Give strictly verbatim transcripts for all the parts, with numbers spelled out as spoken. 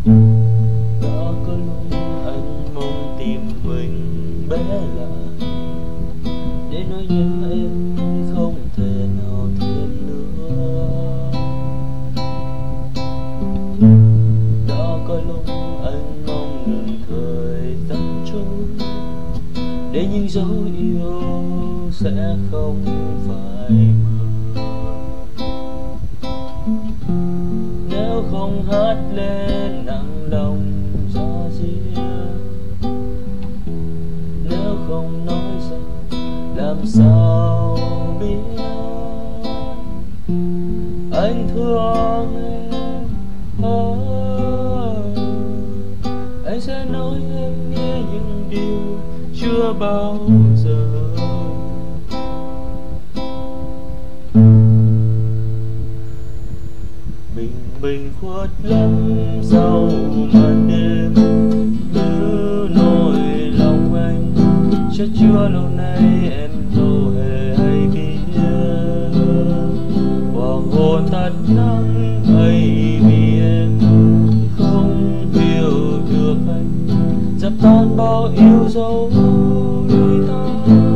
Đã có lúc anh mong tìm mình bé lại để nói nhớ em không thể nào thêm nữa. Đã có lúc anh mong ngừng thời gian trôi để những dấu yêu sẽ không phải mờ. Nếu không hát lên nặng lòng ra diết, nếu không nói ra làm sao biết anh thương em. Oh, anh sẽ nói em nghe những điều chưa bao giờ. Bình bình khuất lắm sau màn đêm, thứ nỗi lòng anh chắc chưa lâu nay em đâu hề hay biết. Hoàng hôn tắt nắng hay vì em không hiểu được anh, dập tan bao yêu dấu đôi ta.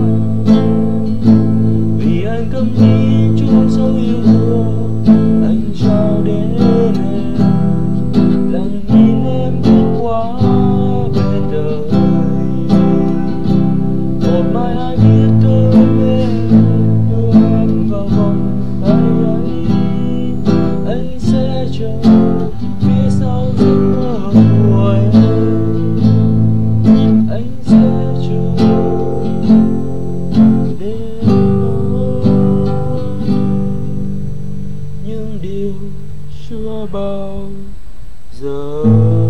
Vì anh câm nín chôn sâu yêu thương anh trao đến em, lặng nhìn em bước qua bên đời. Một mai ai biết cơn em đưa em vào vòng tay ấy, anh sẽ chờ phía sau giấc mơ của em. Anh sẽ chờ đến những điều chưa bao giờ.